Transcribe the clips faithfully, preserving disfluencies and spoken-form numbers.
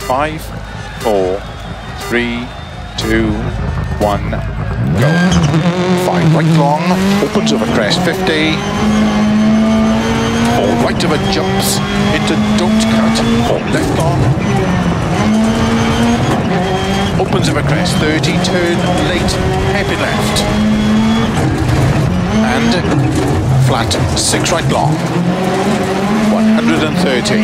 Five, four, three, two, one, go. Five right long, opens over crest fifty. Four right of it jumps into don't cut. Four left long. Opens over crest thirty, turn late, hairpin left. And flat, six right long. one hundred thirty.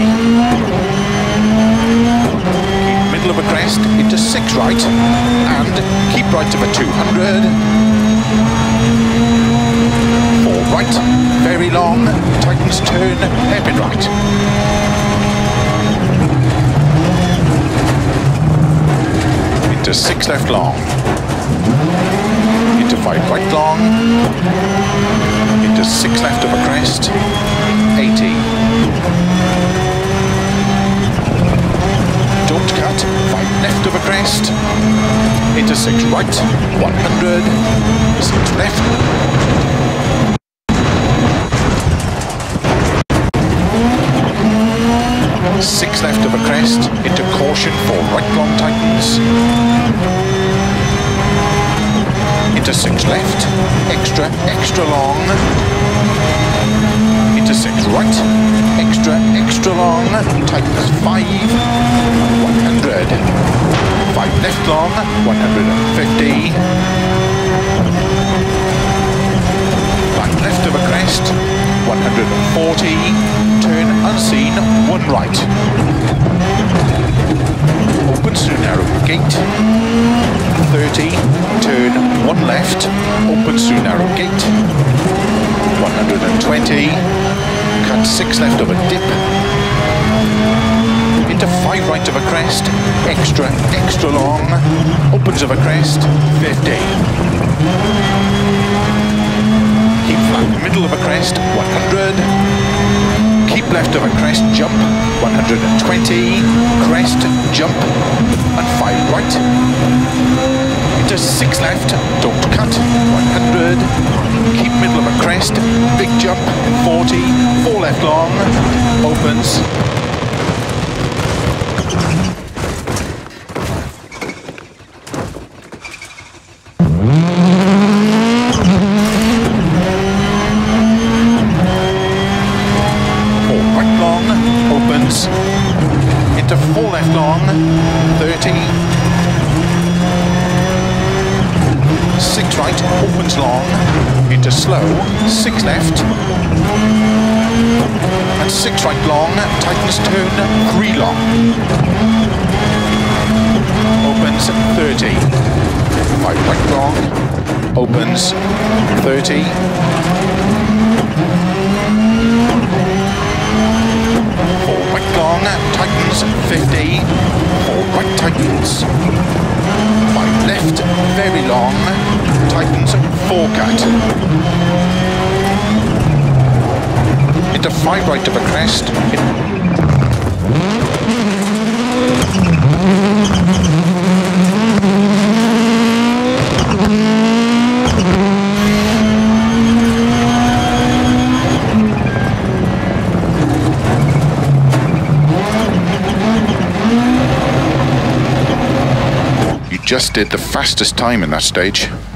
Keep middle of a crest into six right and keep right of a two hundred. Four right, very long, tightens turn, hairpin right. Into six left long. Into five right long. Into six left of a crest. eighty. Don't cut. Five left of a crest. Into six right. one hundred. Six left. Six left of a crest. Into caution for right long tightens. Into six left, extra, extra long, into six right, extra, extra long, tightens five, one hundred, five left long, one hundred fifty, right left of a crest, one hundred forty, turn unseen, one right, opens through narrow gate, thirty, turn one left, opens through narrow gate, one hundred twenty, cut six left of a dip, into five right of a crest, extra, extra long, opens of a crest, fifty. Keep flat middle of a crest, one hundred. Keep left of a crest, jump, one hundred twenty, crest, jump, and five right. Into six left, don't cut, one hundred. Keep middle of a crest, big jump, forty, four left long, opens. Into four left long, thirty, six right, opens long, into slow, six left, and six right long, tightens turn, three long, opens thirty, five right long, opens thirty, four right long, tightens fifty, four right tightens, five left, very long, tightens four cut, into five right of a crest, just did the fastest time in that stage.